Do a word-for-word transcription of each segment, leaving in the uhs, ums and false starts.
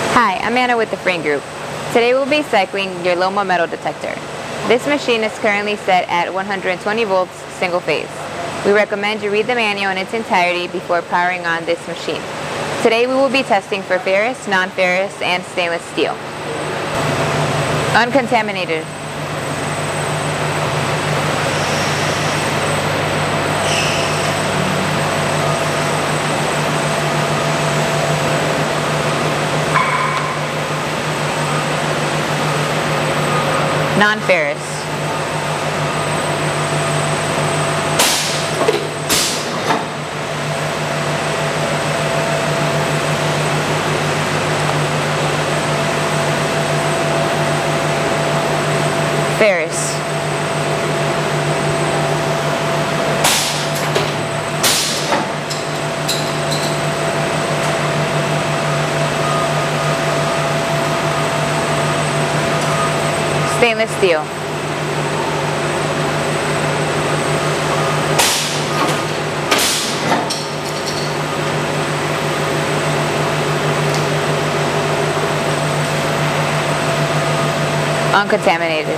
Hi, I'm Anna with the Frain Group. Today we'll be cycling your Loma metal detector. This machine is currently set at one hundred twenty volts single phase. We recommend you read the manual in its entirety before powering on this machine. Today we will be testing for ferrous, non-ferrous, and stainless steel. Uncontaminated. Non-ferrous. Ferrous. Stainless steel. Uncontaminated.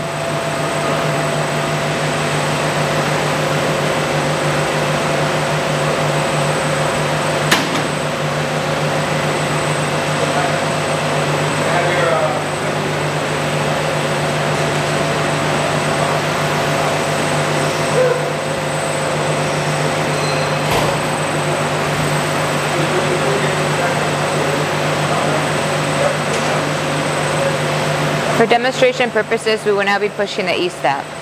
For demonstration purposes, we will now be pushing the E-stop.